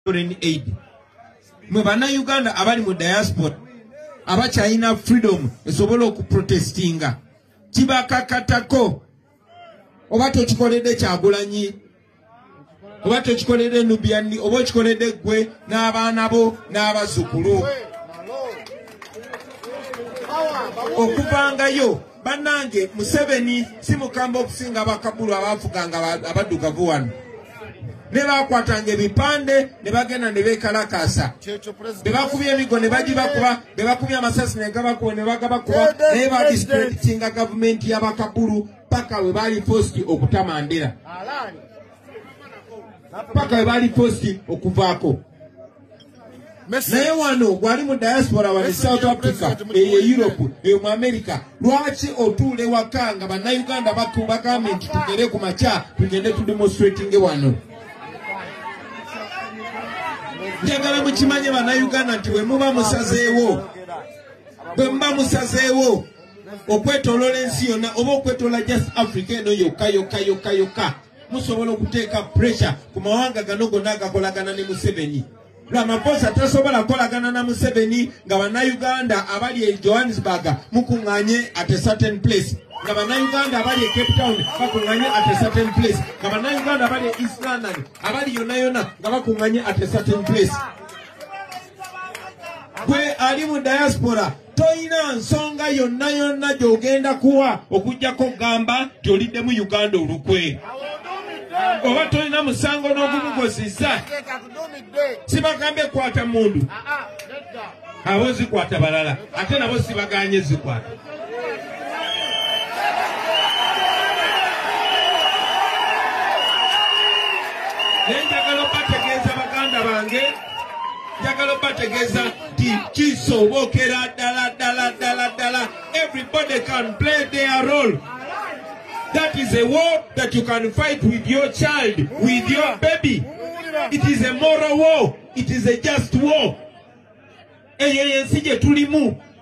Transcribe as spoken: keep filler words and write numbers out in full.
foreign aid. Mwe bana Uganda abali mu diaspora abakyalina freedom esobola okuprotestinga kibakakatako oba tokikoledde Kyagulanyi oba tokikoledde Nubiani oba okikoledde gwe n'abaana bo n'abazzukulu okuvangayo bannange Museveni si mukamba okusinga abakabulu abaafuganga abaddugavu wano ne bakwatanga ebipande ne bagenda ne beekalakaasa be bakubye emigo ne bagibakuba be bakubye amasasi ne gabakuba ne bagabakuba naye badiscreditinga gavumenti y'abakabulu paka we bali posti okutamandira paka we bali posti okuvaako naye wano gwali mu diaspora wali South Africa eyo Europe eyo mu America lwaki otuule waka nga bannayuganda batuba gavumenti tugere ku makya tugende tudemonstrating wano njagala mukimanye bannayuganda nti bwe muba musazeewo bwe muba musazeewo okwetoloola ensi yonna oba okwetoloola just Africa eno yokka yokka yokka yokka musobola okuteeka pressure ku mawanga gano gonna agakolagana ne Museveni Ramaphosa tasobola kukolagana na Museveni nga bannayuganda abali e Johannesburg mukuŋŋaanye at a certain place nga bannayuganda abali e Cape Town bakuŋŋaanye at a certain place nga bannayuganda abali e East London abali yonna yonna nga bakuŋŋaanye at a certain place. Gwe ali mu diaspora toyina nsonga yonna yonna gy'ogenda kuwa okujjako gamba nti olidde mu Uganda olukwe oba tolina musango n'ogumugozizza sibagambye kwata mundu abo zikwata balala ate nabo sibaganye zikwata nenjagala bategeeza baganda bange njagala bategeeza nti kisobokera ddala ddala ddala ddala everybody can play their role. That is a war that you can fight with your child, with your baby. It is a moral war. It is a just war. Eyo yensi gye tulimu